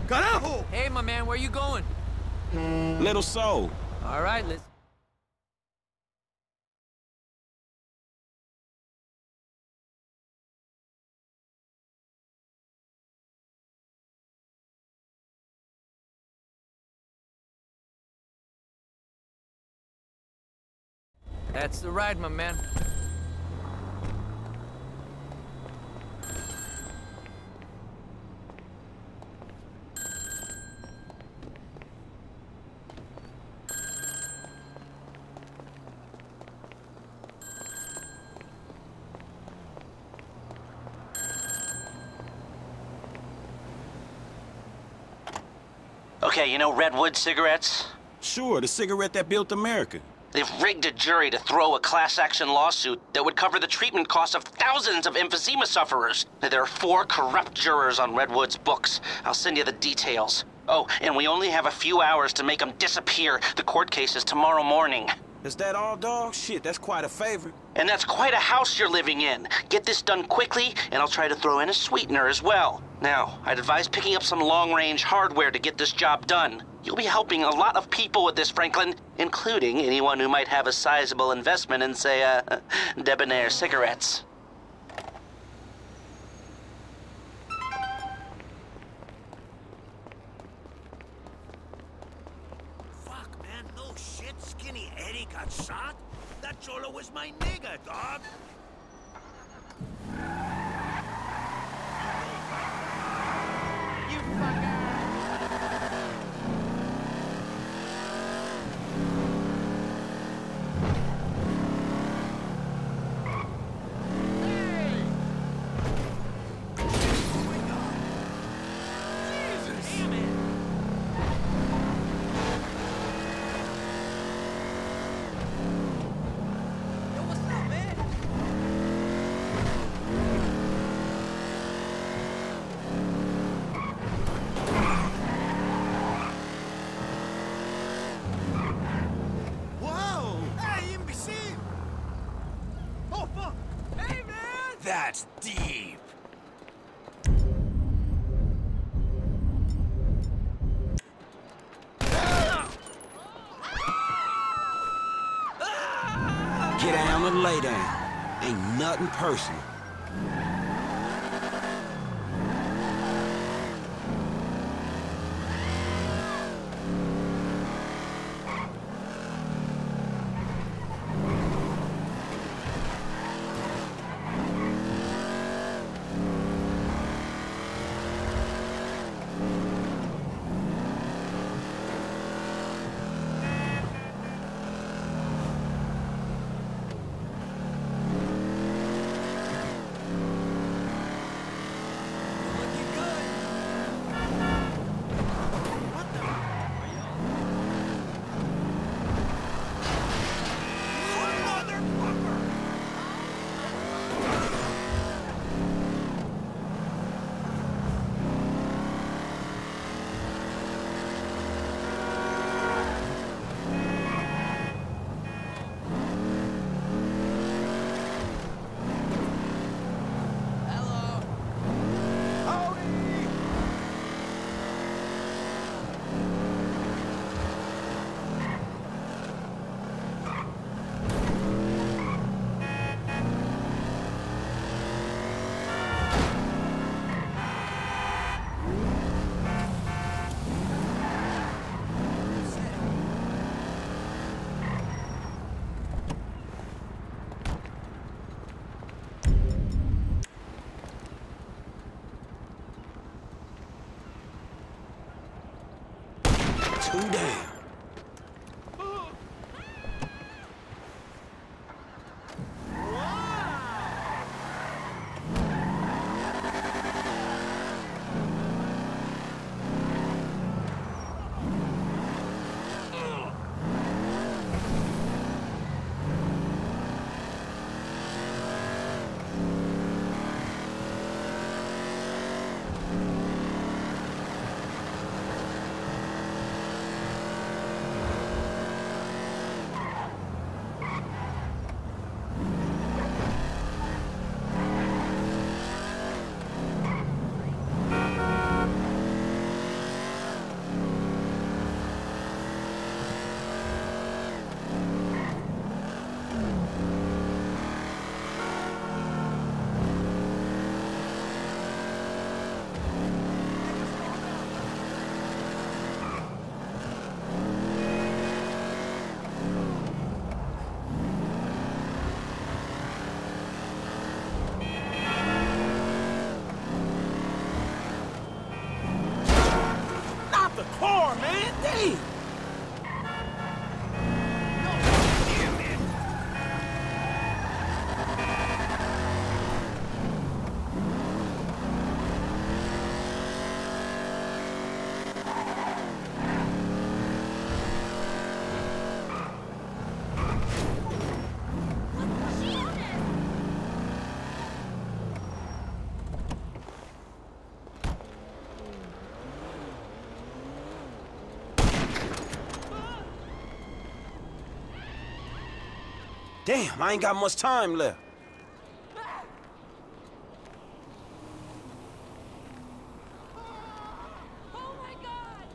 Carajo! Hey, my man, where you going? Little soul. All right, let's... That's the ride, my man. Okay, you know Redwood cigarettes? Sure, the cigarette that built America. They've rigged a jury to throw a class-action lawsuit that would cover the treatment costs of thousands of emphysema sufferers. There are 4 corrupt jurors on Redwood's books. I'll send you the details. Oh, and we only have a few hours to make them disappear. The court case is tomorrow morning. Is that all, dog? Shit, that's quite a favor. And that's quite a house you're living in. Get this done quickly, and I'll try to throw in a sweetener as well. Now, I'd advise picking up some long-range hardware to get this job done. You'll be helping a lot of people with this, Franklin, including anyone who might have a sizable investment in, say, debonair cigarettes. Fuck, man, no shit. Skinny Eddie got shot? That cholo was my nigga, dog. You fucker! That's deep. Get down and lay down. Ain't nothing personal. Too damn. Damn! Damn, I ain't got much time left. Oh my God!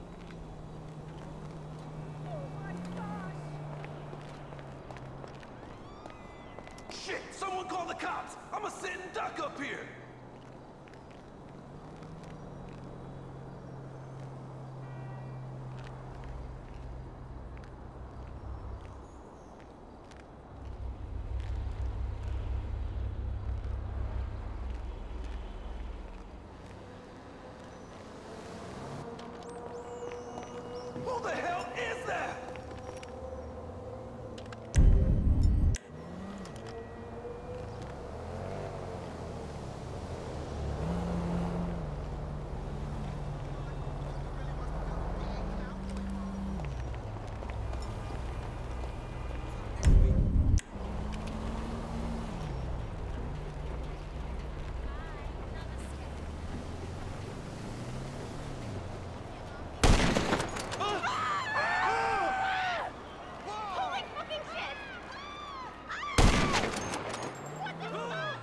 Oh my gosh! Shit! Someone call the cops! I'm a sitting duck up here! Who the hell is that? Holy fucking shit! What the fuck?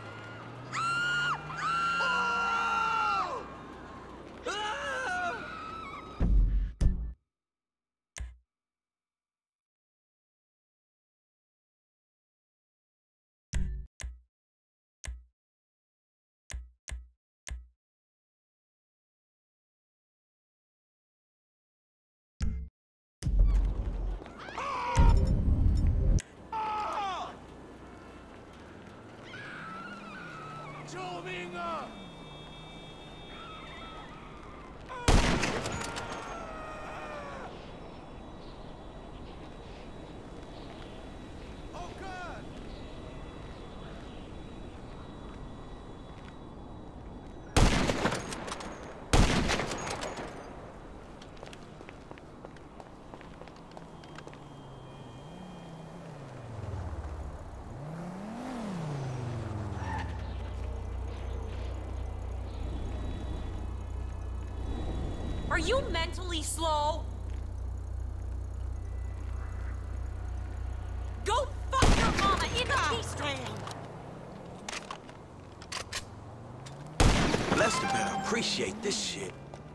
Are you mentally slow? Go fuck your mama in the peace stand! Lester better appreciate this shit.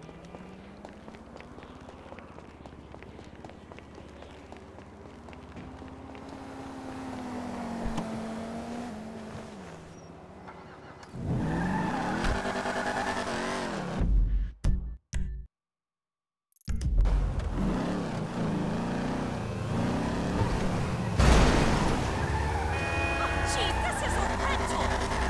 Jeez, this is a rental!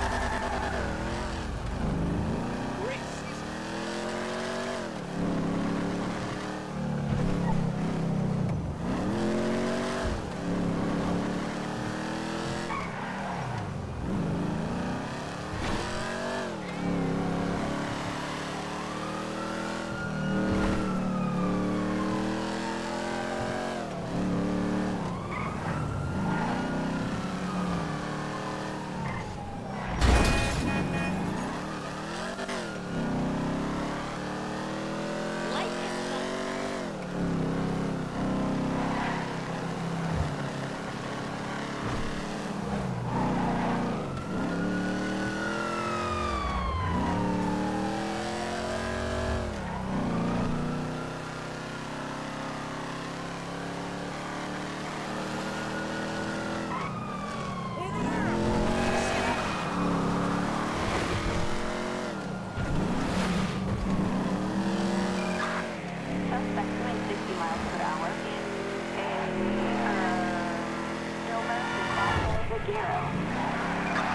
Life is Suspect doing 60 miles per hour in a illness in Vaquero.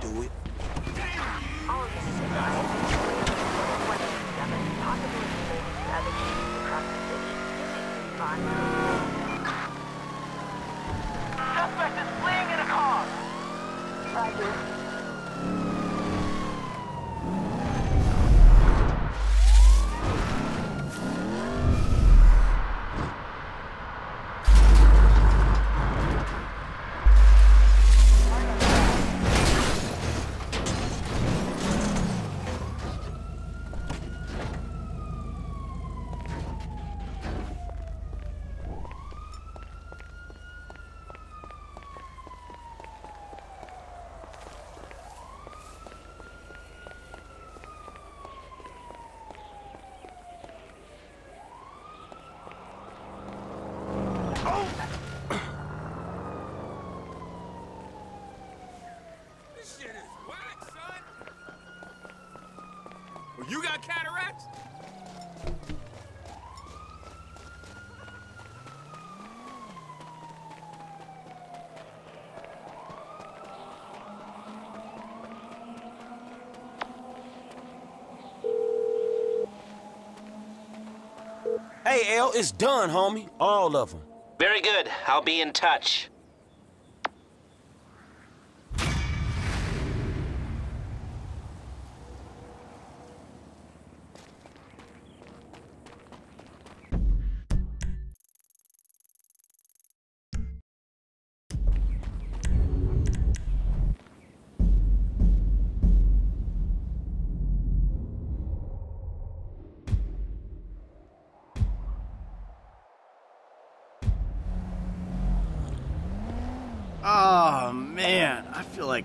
do it. All units advised. 127, possibly related to other cases across the city. Units respond. Suspect is fleeing in a car! Roger. This shit is whack, son! Well, you got cataracts? Hey, L, it's done, homie. All of them. Very good. I'll be in touch. Oh man, I feel like